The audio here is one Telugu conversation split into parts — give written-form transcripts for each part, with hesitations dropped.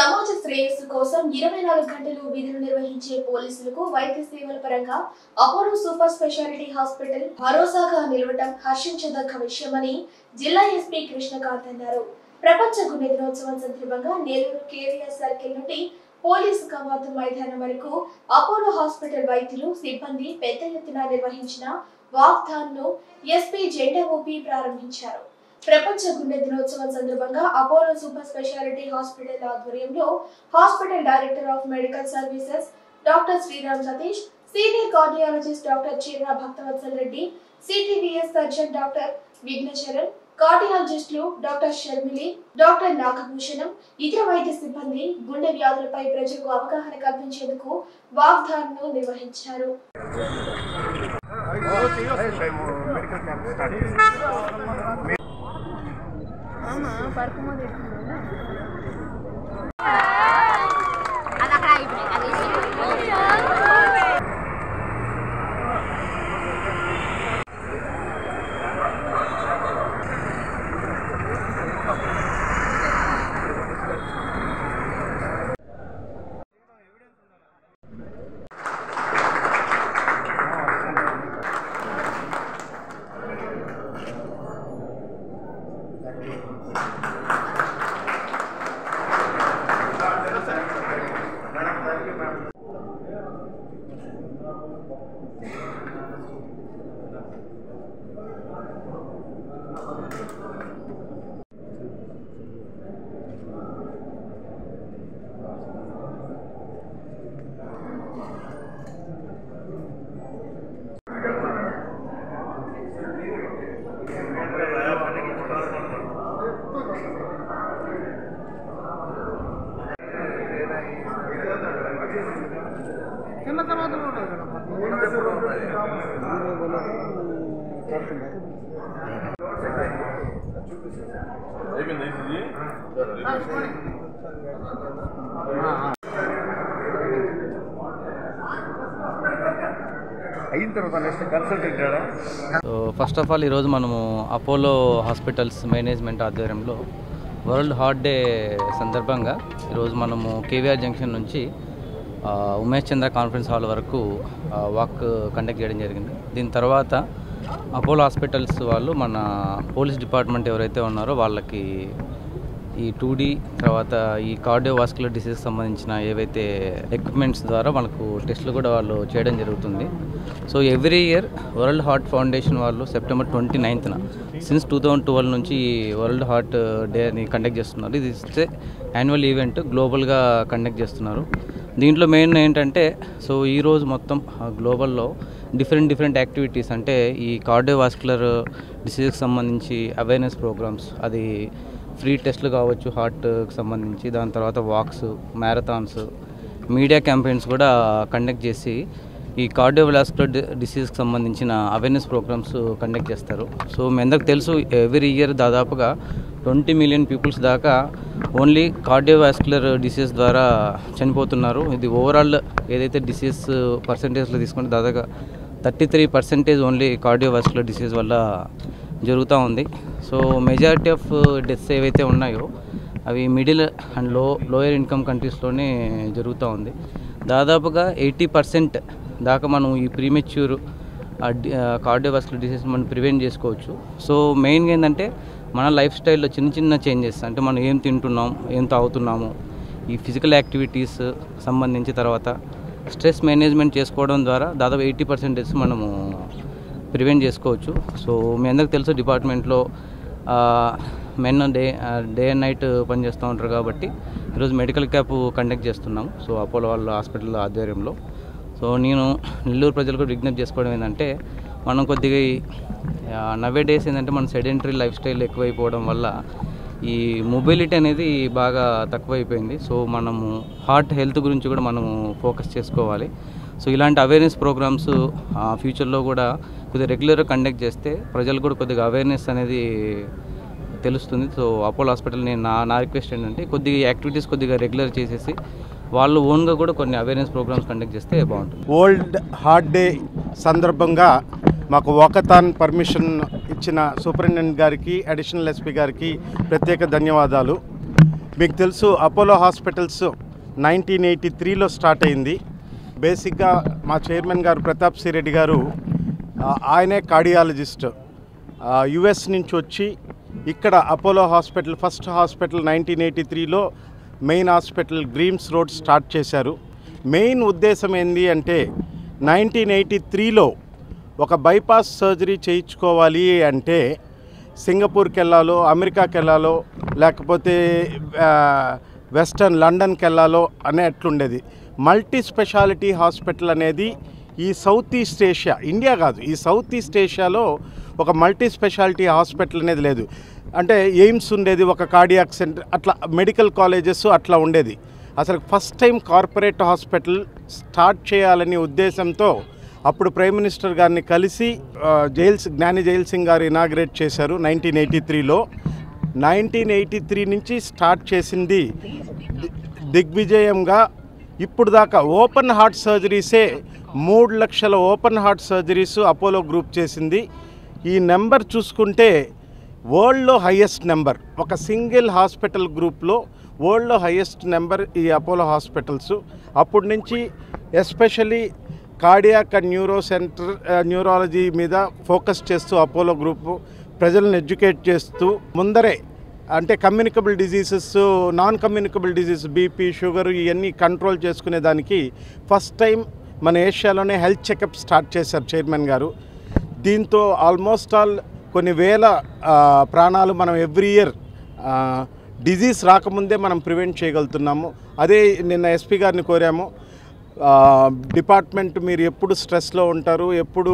సమాజ శ్రేయస్సు కోసం 24 గంటలు విధులు నిర్వహించే పోలీసులకు వైద్య సేవల పరంగా అపోలో సూపర్ స్పెషాలిటీ హాస్పిటల్ భరోసాగా నిలవడం హర్షించదగ్గ విషయమని జిల్లా ఎస్పీ కృష్ణకాంత్ అన్నారు. ప్రపంచ గుండె దినోత్సవం సందర్భంగా నెల్లూరు కేవీఆర్ సర్కిల్ నుండి పోలీసు కవాతు మైదానం వరకు అపోలో హాస్పిటల్ వైద్యులు సిబ్బంది పెద్ద ఎత్తున నిర్వహించిన వాక్థాన్ను ఎస్పీ జెండా ఊపి ప్రారంభించారు. ప్రపంచ గుండె దినోత్సవం సందర్భంగా అపోలో సూపర్ స్పెషాలిటీ హాస్పిటల్ ఆధ్వర్యంలో hospital director of medical services doctor Sriram Satish, senior cardiologist doctor Chirra Bhaktavatsal Reddy, CTVS surgeon doctor Vighnacharan, కార్డియాలజిస్టులు డాక్టర్ షర్మిలి, డాక్టర్ నాగభూషణం, ఇతర వైద్య సిబ్బంది గుండె వ్యాధులపై ప్రజలకు అవగాహన కల్పించేందుకు వాగ్దానం నిర్వహించారు. ఫస్ట్ ఆఫ్ ఆల్ ఈరోజు మనము అపోలో హాస్పిటల్స్ మేనేజ్మెంట్ ఆధ్వర్యంలో వరల్డ్ హార్ట్ డే సందర్భంగా ఈరోజు మనము కేవీఆర్ జంక్షన్ నుంచి ఉమేష్ చంద్ర కాన్ఫరెన్స్ హాల్ వరకు వాక్ కండక్ట్ చేయడం జరిగింది. దీని తర్వాత అపోలో హాస్పిటల్స్ వాళ్ళు మన పోలీస్ డిపార్ట్మెంట్ ఎవరైతే ఉన్నారో వాళ్ళకి ఈ 2D తర్వాత ఈ కార్డియోవాస్కులర్ డిసీజ్కి సంబంధించిన ఏవైతే ఎక్విప్మెంట్స్ ద్వారా మనకు టెస్టులు కూడా వాళ్ళు చేయడం జరుగుతుంది. So every year world heart foundation వాళ్ళు సెప్టెంబర్ 29న సిన్స్ 2012 నుంచి వరల్డ్ హార్ట్ డేని కండక్ట్ చేస్తున్నారు. ఇది ఇస్తే యాన్యువల్ ఈవెంట్ గ్లోబల్గా కండక్ట్ చేస్తున్నారు. దీంట్లో మెయిన్ ఏంటంటే సో ఈరోజు మొత్తం గ్లోబల్లో డిఫరెంట్ యాక్టివిటీస్ అంటే ఈ కార్డియోవాస్కులర్ డిసీజ్కి సంబంధించి అవేర్నెస్ ప్రోగ్రామ్స్, అది ఫ్రీ టెస్ట్లు కావచ్చు హార్ట్కి సంబంధించి, దాని తర్వాత వాక్స్, మ్యారథాన్స్, మీడియా క్యాంపెయిన్స్ కూడా కండక్ట్ చేసి ఈ కార్డియోవాస్కులర్ డిసీజ్కి సంబంధించిన అవేర్నెస్ ప్రోగ్రామ్స్ కండక్ట్ చేస్తారు. సో మీ అందరికి తెలుసు ఎవ్రీ ఇయర్ దాదాపుగా 20 మిలియన్ పీపుల్స్ దాకా ఓన్లీ కార్డియోవాస్కులర్ డిసీజ్ ద్వారా చనిపోతున్నారు. ఇది ఓవరాల్ ఏదైతే డిసీజ్ పర్సంటేజ్లో తీసుకుంటే దాదాపుగా 33% ఓన్లీ కార్డియోవాస్కులర్ డిసీజ్ వల్ల జరుగుతూ ఉంది. సో మెజారిటీ ఆఫ్ డెత్స్ ఏవైతే ఉన్నాయో అవి మిడిల్ అండ్ లోయర్ ఇన్కమ్ కంట్రీస్లోనే జరుగుతూ ఉంది. దాదాపుగా 80% దాకా మనం ఈ ప్రీమెచ్యూర్ కార్డియోవాస్కులర్ డిసీజ్ మనం ప్రివెంట్ చేసుకోవచ్చు. సో మెయిన్గా ఏంటంటే మన లైఫ్ స్టైల్లో చిన్న చేంజెస్, అంటే మనం ఏం తింటున్నాం, ఏం తాగుతున్నాము, ఈ ఫిజికల్ యాక్టివిటీస్ సంబంధించి తర్వాత స్ట్రెస్ మేనేజ్మెంట్ చేసుకోవడం ద్వారా దాదాపు 80% డెత్స్ మనము ప్రివెంట్ చేసుకోవచ్చు. సో మీ అందరికి తెలుసు డిపార్ట్మెంట్లో మెన్ డే అండ్ నైట్ పనిచేస్తూ ఉంటారు కాబట్టి ఈరోజు మెడికల్ క్యాంప్ కండక్ట్ చేస్తున్నాం. సో అపోలో వాళ్ళ హాస్పిటల్ ఆధ్వర్యంలో. సో నేను నెల్లూరు ప్రజలకు విజ్ఞప్తి చేసుకోవడం ఏంటంటే మనం కొద్దిగా నవే డేస్ ఏంటంటే మన సెడెంటరీ లైఫ్ స్టైల్ ఎక్కువైపోవడం వల్ల ఈ మొబిలిటీ అనేది బాగా తక్కువైపోయింది. సో మనము హార్ట్ హెల్త్ గురించి కూడా మనము ఫోకస్ చేసుకోవాలి. సో ఇలాంటి అవేర్నెస్ ప్రోగ్రామ్స్ ఫ్యూచర్లో కూడా కొద్దిగా రెగ్యులర్గా కండక్ట్ చేస్తే ప్రజలు కూడా కొద్దిగా అవేర్నెస్ అనేది తెలుస్తుంది. సో అపోలో హాస్పిటల్ నేను నా రిక్వెస్ట్ ఏంటంటే కొద్దిగా యాక్టివిటీస్ కొద్దిగా రెగ్యులర్ చేసేసి వాళ్ళు ఓన్గా కూడా కొన్ని అవేర్నెస్ ప్రోగ్రామ్స్ కండక్ట్ చేస్తే బాగుంటుంది. వరల్డ్ హార్ట్ డే సందర్భంగా మాకు వాకథాన్ పర్మిషన్ ఇచ్చిన సూపరింటెండెంట్ గారికి, అడిషనల్ ఎస్పీ గారికి ప్రత్యేక ధన్యవాదాలు. మీకు తెలుసు అపోలో హాస్పిటల్స్ 1983లో స్టార్ట్ అయింది. బేసిక్గా మా చైర్మన్ గారు ప్రతాప్ సి రెడ్డి గారు ఆయనే కార్డియాలజిస్ట్. యుఎస్ నుంచి వచ్చి ఇక్కడ అపోలో హాస్పిటల్ ఫస్ట్ హాస్పిటల్ 1983లో main hospital Greams road start చేశారు. మెయిన్ ఉద్దేశం ఏంటి అంటే 1983లో ఒక బైపాస్ సర్జరీ చేయించుకోవాలి అంటే సింగపూర్కి వెళ్ళాలో, అమెరికాకి వెళ్ళాలో, లేకపోతే వెస్టర్న్ లండన్కి వెళ్ళాలో అనేట్లుండేది. మల్టీ స్పెషాలిటీ హాస్పిటల్ అనేది ఈ సౌత్ ఈస్ట్ ఏషియా, ఇండియా కాదు, ఈ సౌత్ ఈస్ట్ ఏషియాలో ఒక మల్టీ స్పెషాలిటీ హాస్పిటల్ అనేది లేదు. అంటే ఎయిమ్స్ ఉండేది, ఒక కార్డియాక్ సెంటర్, అట్లా మెడికల్ కాలేజెస్ అట్లా ఉండేది. అసలు first time corporate hospital start చేయాలనే ఉద్దేశంతో అప్పుడు ప్రైమ్ మినిస్టర్ గారిని కలిసి జ్ఞాని జైల్ సింగ్ గారు ఇనాగ్రేట్ చేశారు 1983లో. 1983 నుంచి స్టార్ట్ చేసింది దిగ్విజయంగా ఇప్పుడు దాకా ఓపెన్ హార్ట్ సర్జరీసే 3 లక్షల open heart surgeries Apollo group చేసింది. ఈ నెంబర్ చూసుకుంటే వరల్డ్లో హైయెస్ట్ నెంబర్, ఒక సింగిల్ హాస్పిటల్ గ్రూప్లో వరల్డ్లో హైయెస్ట్ నెంబర్ ఈ అపోలో హాస్పిటల్స్. అప్పటి నుంచి ఎస్పెషల్లీ కార్డియాక్ అండ్ న్యూరాలజీ మీద ఫోకస్ చేస్తూ అపోలో గ్రూపు ప్రజలను ఎడ్యుకేట్ చేస్తూ ముందరే అంటే communicable diseases, non communicable disease, BP, sugar ఇవన్నీ కంట్రోల్ చేసుకునే దానికి ఫస్ట్ టైం మన ఏషియాలోనే హెల్త్ చెకప్ స్టార్ట్ చేశారు చైర్మన్ గారు. దీంతో ఆల్మోస్ట్ ఆల్ కొన్ని వేల ప్రాణాలు మనం ఎవ్రీ ఇయర్ డిజీజ్ రాకముందే మనం ప్రివెంట్ చేయగలుగుతున్నాము. అదే నిన్న ఎస్పీ గారిని కోరాము, డిపార్ట్మెంట్ మీరు ఎప్పుడు స్ట్రెస్లో ఉంటారు, ఎప్పుడు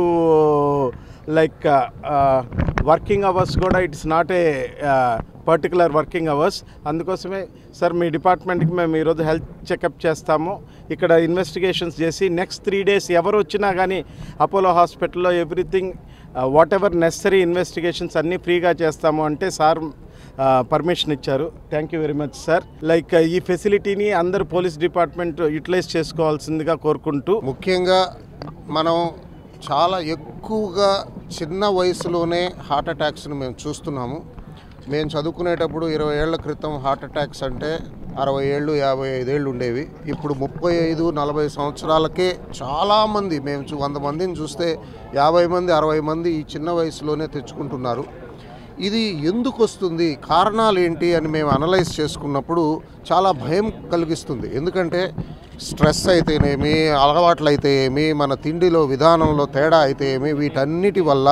లైక్ వర్కింగ్ అవర్స్ కూడా it's not a particular working hours. అందుకోసమే సార్ మీ డిపార్ట్మెంట్కి మేము ఈరోజు హెల్త్ చెకప్ చేస్తాము, ఇక్కడ ఇన్వెస్టిగేషన్స్ చేసి నెక్స్ట్ 3 days ఎవరు వచ్చినా కానీ అపోలో హాస్పిటల్లో everything whatever necessary investigations అన్నీ ఫ్రీగా చేస్తాము అంటే సార్ పర్మిషన్ ఇచ్చారు. Thank you very much sir. Like ఈ ఫెసిలిటీని అందరు పోలీస్ డిపార్ట్మెంట్ యూటిలైజ్ చేసుకోవాల్సిందిగా కోరుకుంటూ, ముఖ్యంగా మనం చాలా ఎక్కువగా చిన్న వయసులోనే హార్ట్ అటాక్స్ను మేము చూస్తున్నాము. మేము చదువుకునేటప్పుడు 20 ఏళ్ల క్రితం హార్ట్ అటాక్స్ అంటే 60 ఏళ్ళు 55 ఏళ్ళు ఉండేవి. ఇప్పుడు 35-40 సంవత్సరాలకే చాలామంది, మేము 100 మందిని చూస్తే 50 మంది 60 మంది ఈ చిన్న వయసులోనే తెచ్చుకుంటున్నారు. ఇది ఎందుకు వస్తుంది, కారణాలు ఏంటి అని మేము అనలైజ్ చేసుకున్నప్పుడు చాలా భయం కలిగిస్తుంది. ఎందుకంటే స్ట్రెస్ అయితేనేమి, అలవాట్లు అయితే ఏమి, మన తిండిలో విధానంలో తేడా అయితే ఏమి, వీటన్నిటి వల్ల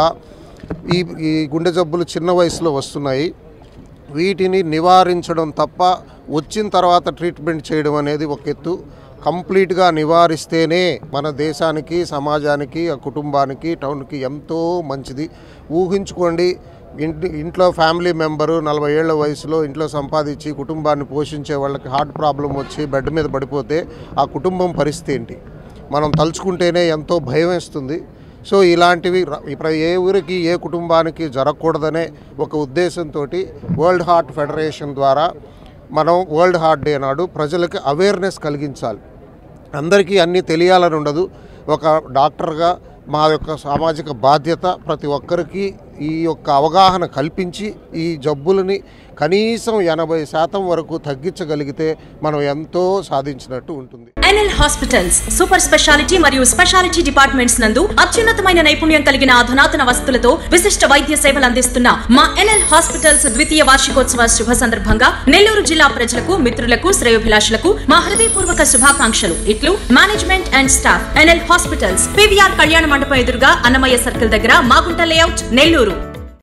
ఈ గుండె జబ్బులు చిన్న వయసులో వస్తున్నాయి. వీటిని నివారించడం తప్ప వచ్చిన తర్వాత ట్రీట్మెంట్ చేయడం అనేది ఒక ఎత్తు. కంప్లీట్గా నివారిస్తేనే మన దేశానికి, సమాజానికి, ఆ కుటుంబానికి, టౌన్కి ఎంతో మంచిది. ఊహించుకోండి, ఇంట్లో ఫ్యామిలీ మెంబరు 40 ఏళ్ల వయసులో ఇంట్లో సంపాదించి కుటుంబాన్ని పోషించే వాళ్ళకి హార్ట్ ప్రాబ్లం వచ్చి బెడ్ మీద పడిపోతే ఆ కుటుంబం పరిస్థితి ఏంటి? మనం తలుచుకుంటేనే ఎంతో భయం వేస్తుంది. సో ఇలాంటివి ఇప్పుడు ఏ ఊరికి, ఏ కుటుంబానికి జరగకూడదనే ఒక ఉద్దేశంతో వరల్డ్ హార్ట్ ఫెడరేషన్ ద్వారా మనం వరల్డ్ హార్ట్ డే నాడు ప్రజలకు అవేర్నెస్ కలిగించాలి. అందరికీ అన్నీ తెలియాలని ఉండదు. ఒక డాక్టర్గా మా యొక్క సామాజిక బాధ్యత ప్రతి ఒక్కరికి ఈ యొక్క అవగాహన కల్పించి ఈ జబ్బులని కనీసం 80% వరకు తగ్గించగలిగితే మనం ఎంతో సాధించినట్టు ఉంటుంది. ఎన్ఎల్ హాస్పిటల్స్ సూపర్ స్పెషాలిటీ మరియు స్పెషాలిటీ డిపార్ట్మెంట్స్ నందు అత్యున్నతమైన నైపుణ్యం కలిగిన అధునాతన వసతులతో విశిష్ట వైద్య సేవలు అందిస్తున్న మా ఎన్ఎల్ హాస్పిటల్స్ 2వ వార్షికోత్సవ శుభ సందర్భంగా నెల్లూరు జిల్లా ప్రజలకు, మిత్రులకు, శ్రేయోభిలాషులకు మా హృదయపూర్వక శుభాకాంక్షలు. ఇట్లు management and staff. NL hospitals, PVR కళ్యాణ మండపం ఎదురుగా అన్నమయ్య సర్కిల్ దగ్గర, మాగుంట లేఅవుట్, నెల్లూరు.